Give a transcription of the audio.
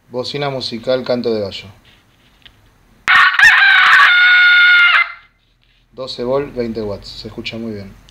Bocina musical canto de gallo. 12 volt, 20 watts. Se escucha muy bien.